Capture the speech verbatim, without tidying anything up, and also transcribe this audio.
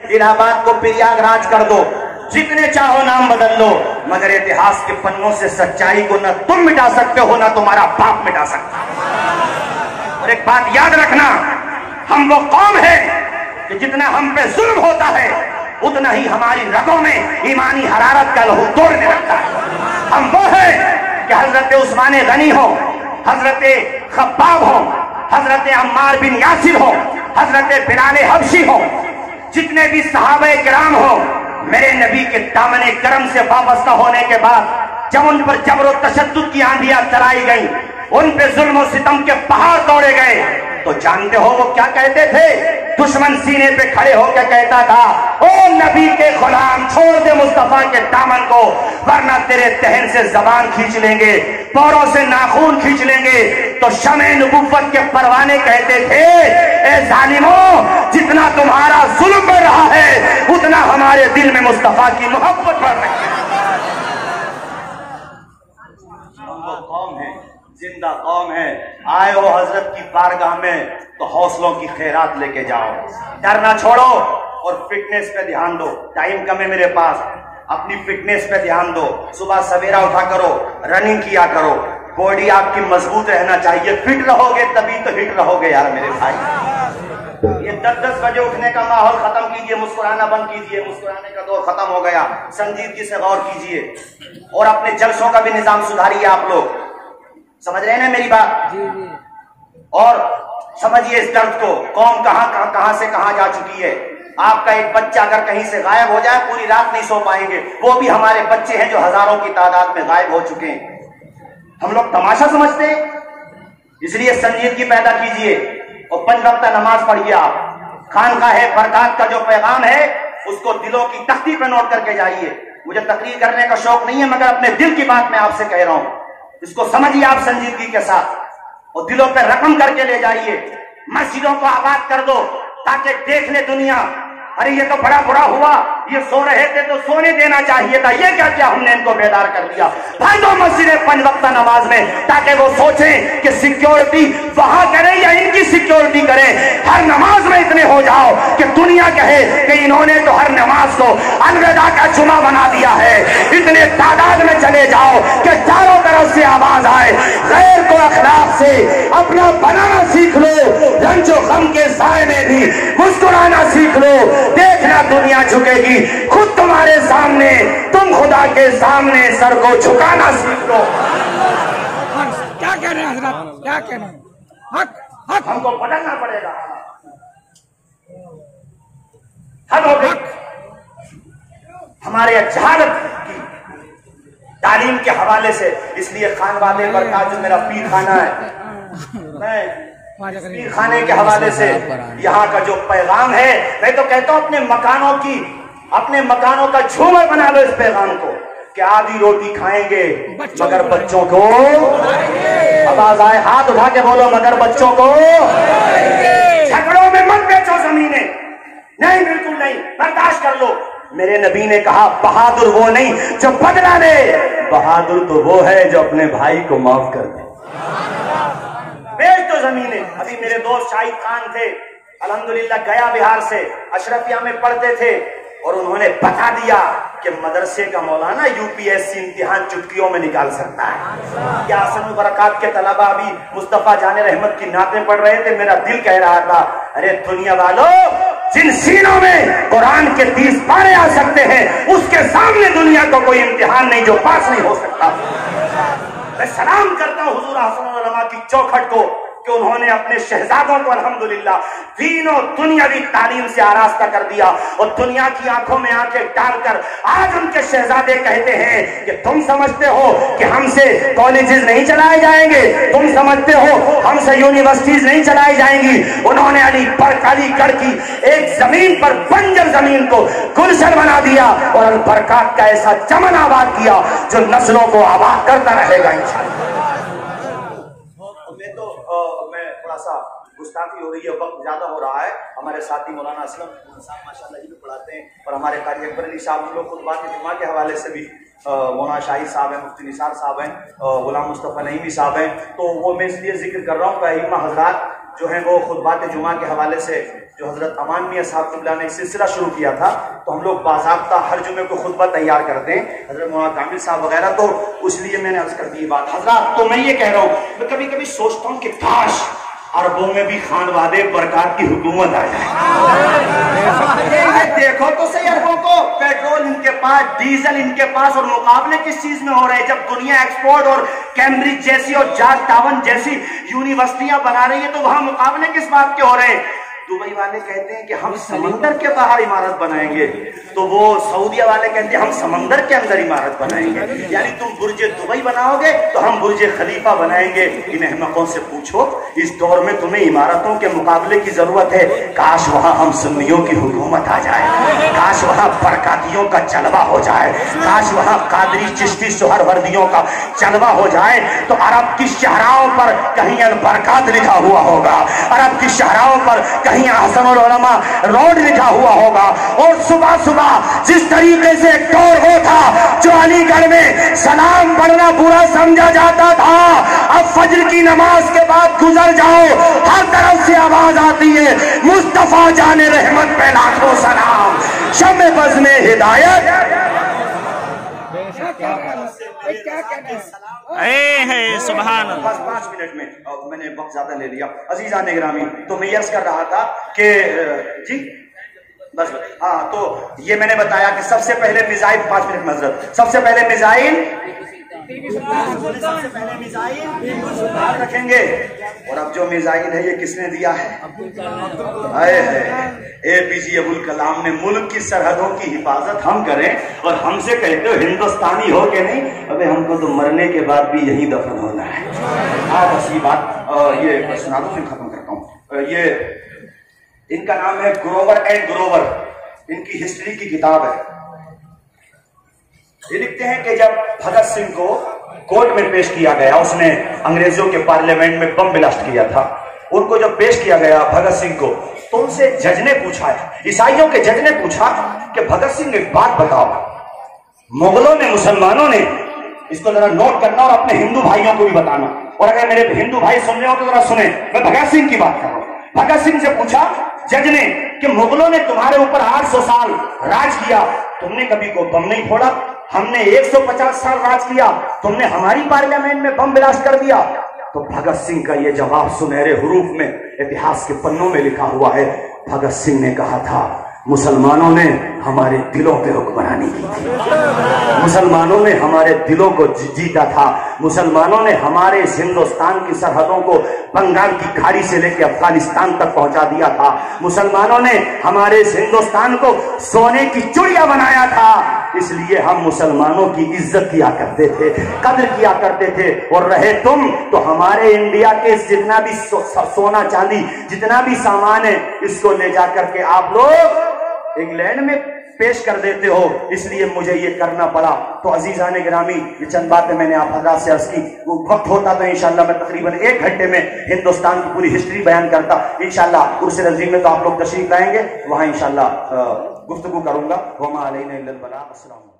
इलाहाबाद को प्रयागराज कर दो, जितने चाहो नाम बदल लो, मगर इतिहास के पन्नों से सच्चाई को न तुम मिटा सकते हो ना तुम्हारा बाप मिटा सकता। और एक बात याद रखना, हम वो कौम है कि जितना हम पे जुल्म होता है उतना ही हमारी रगों में ईमानी हरारत का लहू तोड़ने लगता है। हम वो है कि हजरत उस्मान गनी हो, हजरत खब्बाब हो, हजरत अम्मार बिन यासिर हो, हजरत बिलाल हबशी हो, जितने भी सहाबे किराम हो, मेरे नबी के दामने करम से वाबस्ता होने के बाद जब उन पर जबर और तशद्दुद की आंधियां चलाई गई, उन पे जुल्म और सितम के पहाड़ तोड़े गए, तो जानते हो वो क्या कहते थे? दुश्मन सीने पे खड़े होकर कहता था, ओ नबी के गुलाम छोड़ दे मुस्तफा के दामन को, वरना तेरे तहन से जबान खींच लेंगे, पैरों से नाखून खींच लेंगे। तो शमे नबुव्वत के परवाने कहते थे, ए जालिमों, जितना तुम्हारा जुल्म बढ़ रहा है उतना हमारे दिल में मुस्तफा की मोहब्बत बढ़ रही है। हम वो कौम है, जिंदा कौम है, आए हो हजरत की बारगाह में तो हौसलों की खैरात लेके जाओ, डरना छोड़ो और फिटनेस पे ध्यान दो। टाइम कम है मेरे पास, अपनी फिटनेस पे ध्यान दो। सुबह सवेरा उठा करो, रनिंग किया करो, बॉडी आपकी मजबूत रहना चाहिए। फिट रहोगे तभी तो हिट रहोगे यार मेरे भाई। ये दस दस बजे उठने का माहौल खत्म कीजिए, मुस्कुराना बंद कीजिए, मुस्कुराने का दौर खत्म हो गया। संजीदगी से गौर कीजिए और अपने जलसों का भी निजाम सुधारिए। आप लोग समझ रहे हैं ना मेरी बात? जी जी। और समझिए इस दर्द को, कौम कहां कहां कहां से कहां जा चुकी है। आपका एक बच्चा अगर कहीं से गायब हो जाए पूरी रात नहीं सो पाएंगे। वो भी हमारे बच्चे हैं जो हजारों की तादाद में गायब हो चुके हैं। हम लोग तमाशा समझते हैं, इसलिए संजीदगी पैदा कीजिए और पंज वक्त नमाज पढ़िए। आप खानका है बरकत का जो पैगाम है उसको दिलों की तख्ती पर नोट करके जाइए। मुझे तकरीर करने का शौक नहीं है, मगर अपने दिल की बात मैं आपसे कह रहा हूं, इसको समझिए आप संजीदगी के साथ और दिलों पे रकम करके ले जाइए। मस्जिदों को आबाद कर दो ताकि देख ले दुनिया, अरे ये तो बड़ा बुरा हुआ, ये सो रहे थे तो सोने देना चाहिए था, ये क्या क्या हमने इनको बेदार कर दिया। भाई दो मस्जिदें पंज वक्त नमाज में, ताकि वो सोचें कि सिक्योरिटी वहां करें या इनकी सिक्योरिटी करें। हर नमाज में इतने हो जाओ कि दुनिया कहे कि इन्होंने तो हर नमाज को अलविदा का जुमा बना दिया है। इतने तादाद में चले जाओ कि चारों तरफ से आवाज आए, गैर को अखलाक से अपना बनाना सीख लो, रंजो गम के साए में भी मुस्कुराना सीख लो। देखना दुनिया झुकेगी खुद तुम्हारे सामने, तुम खुदा के सामने सर को झुकाना सीख लो। क्या कह रहे हैं हजरत, क्या कह रहे हैं? हक हक हमको बदलना पड़ेगा। हद हो गई हमारे जहालत की तालीम के हवाले से। इसलिए खान वाले बरकत जो मेरा पीर खाना है, मैं पीर खाने के हवाले से यहाँ का जो पैगाम है, मैं तो कहता हूँ अपने मकानों की अपने मकानों का झूमर बना लो इस पैगाम को कि आधी रोटी खाएंगे मगर बच्चों को, आवाज आए हाथ उठा के बोलो, मगर बच्चों को। झगड़ों में मत बेचो जमीनें, नहीं बिल्कुल नहीं, बर्दाश्त कर लो। मेरे नबी ने कहा बहादुर वो नहीं जो बदला ले, बहादुर तो वो है जो अपने भाई को माफ कर दे। बेच दो जमीनें। अभी मेरे दोस्त शाहिद खान थे, अल्हम्दुलिल्लाह गया बिहार से, अशरफिया में पढ़ते थे और उन्होंने बता दिया कि मदरसे का मौलाना यूपीएससी इम्तिहान चुटकियों में निकाल सकता है। क्या हसन बरकत के तलबा अभी मुस्तफा जाने रहमत की नातें पढ़ रहे थे, मेरा दिल कह रहा था, अरे दुनिया वालों, जिन सीनों में कुरान के तीस पारे आ सकते हैं उसके सामने दुनिया को कोई इम्तिहान नहीं जो पास नहीं हो सकता। मैं सलाम करता हूँ हुजूर हसन उलमा की चौखट को कि उन्होंने अपने शहजादों को अल्हम्दुलिल्लाह दीनों दुनियावी तालीम से आरास्ता कर दिया और दुनिया की आंखों में आंखें डालकर आज उनके शहजादे कहते हैं कि तुम समझते हो कि हमसे कॉलेजेस नहीं चलाए जाएंगे, तुम समझते हो हमसे यूनिवर्सिटीज नहीं चलाई जाएंगी। उन्होंने अली अलीगढ़ की एक जमीन पर बंजर जमीन को गुलशन बना दिया और अल बरकत का ऐसा चमन आबाद किया जो नस्लों को आबाद करता रहेगा इंशाअल्लाह। मैं तो आ, मैं थोड़ा सा गुस्ताखी हो रही है, वक्त ज्यादा हो रहा है। हमारे साथी मौलाना असलम साहब माशाल्लाह ही पढ़ाते हैं और हमारे कारी अकबर अली साहब हम लोग खुतबात जुमा के हवाले से भी, मौलाना शाहिद साहब हैं, मुफ्ती निसार साहब हैं, गुलाम मुस्तफ़ा नईमी साहब हैं, तो वो मैं इसलिए जिक्र कर रहा हूँ कि अइम्मा हजरात जो हैं वो खुतबात जुमा के हवाले से जो हजरत अमान मियां साहब क़िबला ने सिलसिला शुरू किया था, तो हम लोग बाज़ाब्ता हर जुमे को खुतबा तैयार करते हैं, हजरत मौलाना कामिल साहब वगैरह, तो इसलिए मैंने अर्ज कर दी बात हजरत। तो मैं ये कह रहा हूँ, मैं कभी कभी सोचता हूँ कि काश अरबों में भी खानवादे बरकत की हुकूमत आ जाए। ये देखो तो सही, अरबों को पेट्रोल इनके पास, डीजल इनके पास, और मुकाबले किस चीज में हो रहे हैं? जब दुनिया एक्सपोर्ट और कैम्ब्रिज जैसी और जॉर्ज टाउन जैसी यूनिवर्सिटियां बना रही है, तो वहां मुकाबले किस बात के हो रहे हैं? दुबई वाले कहते हैं कि हम समंदर के बाहर इमारत बनाएंगे, तो वो सऊदिया वाले कहते हैं हम समंदर के अंदर इमारत बनाएंगे। यानी तुम बुर्ज दुबई बनाओगे तो हम बुर्ज खलीफा बनाएंगे। इन अहमकों से पूछो, इस दौर में तुम्हें इमारतों के मुकाबले की जरूरत है? काश वहां हम सुन्नियों की हुकूमत आ जाए, काश वहां बरकातियों का जलवा हो जाए, काश वहां कादरी चिश्ती सुहरवर्दियों का जलवा हो जाए, तो अरब की शहराओं पर कहीं अलबरकात लिखा हुआ होगा, अरब की शहराओं पर कहीं अहसनुल उलमा रोड लिखा हुआ होगा। और सुबह सुबह जिस तरीके से एक दौर वो था जो अलीगढ़ में सलाम पढ़ना बुरा समझा जाता था, अब फजर की नमाज के बाद गुजर जाओ, हर तरफ से आवाज आती है मुस्तफा जाने रहमत पे लाखों सलाम, शम्मे बज़ में हिदायत। क्या कहना है? सुभान अल्लाह। बस पांच मिनट में, और मैंने वक्त ज्यादा ले लिया। अजीजान गिरामी, तो मैं यर्ज कर रहा था कि जी बस हाँ, तो ये मैंने बताया कि सबसे पहले मिसाइल, पांच मिनट मजरत, सबसे पहले मिसाइल सबसे पहले मिसाइल रखेंगे। और अब जो मिसाइल है ये किसने दिया है? एपीजे अब्दुल कलाम ने। मुल्क की सरहदों की हिफाजत हम करें और हमसे कहते हो हिंदुस्तानी हो के नहीं, अबे हमको तो मरने के बाद भी यही दफन होना है। हाँ बस ये बात, ये सुना दो फिर खत्म करता हूँ। ये इनका नाम है ग्रोवर एंड ग्रोवर, इनकी हिस्ट्री की किताब है। ये लिखते हैं कि जब भगत सिंह को कोर्ट में पेश किया गया, उसने अंग्रेजों के पार्लियामेंट में बम ब्लास्ट किया था, उनको जब पेश किया गया भगत सिंह को, तो उनसे जज ने पूछा, ईसाइयों के जज ने पूछा कि भगत सिंह एक बात बताओ, मुगलों ने, मुसलमानों ने, इसको जरा नोट करना और अपने हिंदू भाइयों को भी बताना, और अगर मेरे हिंदू भाई सुन रहे हो तो जरा सुने, मैं भगत सिंह की बात कर रहा हूं। भगत सिंह से पूछा जज ने कि मुगलों ने तुम्हारे ऊपर आठ सौ साल राज किया, तुमने कभी को बम नहीं फोड़ा, हमने एक सौ पचास साल राज किया, तुमने हमारी पार्लियामेंट में बम ब्लास्ट कर दिया। तो भगत सिंह का यह जवाब सुनहरे हुरूफ में इतिहास के पन्नों में लिखा हुआ है। भगत सिंह ने कहा था, मुसलमानों ने हमारे दिलों पे हुक्मरानी की थी, मुसलमानों ने हमारे दिलों को जीता था, मुसलमानों ने हमारे इस हिंदुस्तान की सरहदों को बंगाल की खाड़ी से लेकर अफगानिस्तान तक पहुंचा दिया था, मुसलमानों ने हमारे इस हिंदुस्तान को सोने की चिड़िया बनाया था। इसलिए हम मुसलमानों की इज्जत किया करते थे, कद्र किया करते थे। और रहे तुम तो हमारे इंडिया के जितना भी सो, सोना चांदी जितना भी सामान है, इसको ले जाकर के आप लोग इंग्लैंड में पेश कर देते हो, इसलिए मुझे ये करना पड़ा। तो अजीजान गिरामी, ये चंद बातें मैंने आप हजरात से अर्ज की। वो वक्त होता तो इंशाल्लाह मैं तकरीबन एक घंटे में हिंदुस्तान की पूरी हिस्ट्री बयान करता। इंशाल्लाह उर्स रज़ीम में तो आप लोग तशरीफ लाएंगे, वहां इंशाल्लाह गुफ्तगू करूंगा। वमा अलैना इल्लल बलाग। अस्सलाम।